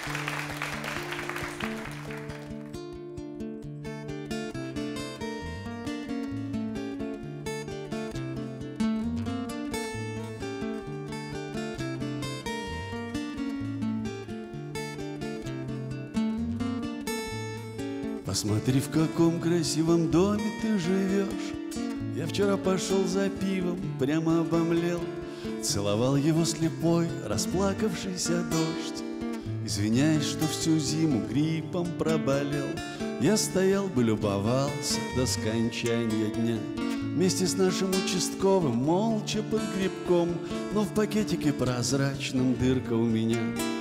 Посмотри, в каком красивом доме ты живешь. Я вчера пошел за пивом, прямо обомлел. Целовал его слепой, расплакавшийся дождь. Извиняюсь, что всю зиму гриппом проболел. Я стоял бы, любовался до скончания дня вместе с нашим участковым, молча под грибком. Но в пакетике прозрачном дырка у меня,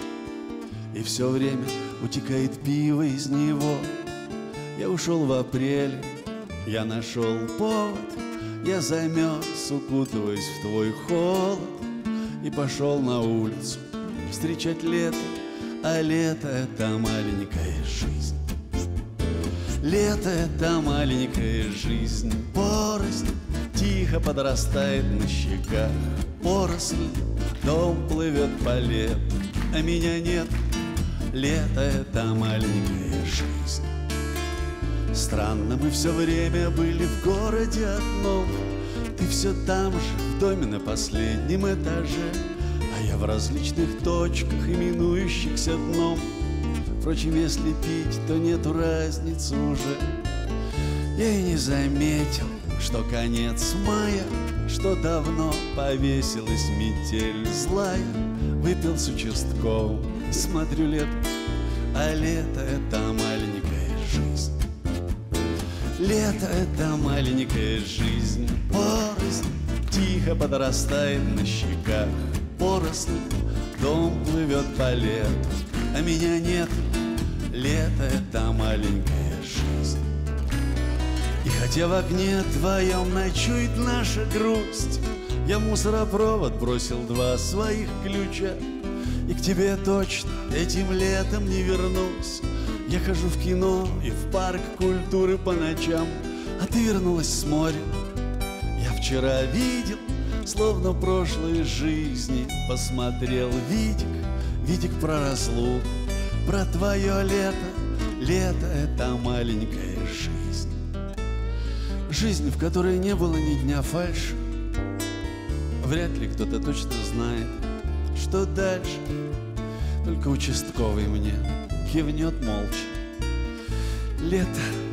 и все время утекает пиво из него. Я ушел в апреле, я нашел повод. Я замерз, укутываясь в твой холод, и пошел на улицу встречать лето. А лето — это маленькая жизнь. Лето — это маленькая жизнь. Поросль тихо подрастает на щеках. Поросль, дом плывет по лету, а меня нет. Лето — это маленькая жизнь. Странно, мы все время были в городе одном. Ты все там же, в доме на последнем этаже, а я в различных точках, именующихся дном. Впрочем, если пить, то нету разницы уже. Я и не заметил, что конец мая, что давно повесилась метель злая. Выпил с участковым, смотрю лето, а лето — это маленькая жизнь. Лето — это маленькая жизнь. Поросль тихо подрастает на щеках. Поросль, дом плывет по лету, а меня нет. Лето — это маленькая жизнь. И хотя в огне твоем ночует наша грусть, я в мусоропровод бросил 2 своих ключа, и к тебе точно этим летом не вернусь. Я хожу в кино и в парк культуры по ночам, а ты вернулась с моря. Я вчера видел, словно в прошлой жизни посмотрел Видик про разлуку, про твое лето. Лето — это маленькая жизнь. Жизнь, в которой не было ни дня фальши. Вряд ли кто-то точно знает, что дальше. Только участковый мне кивнет молча. Лето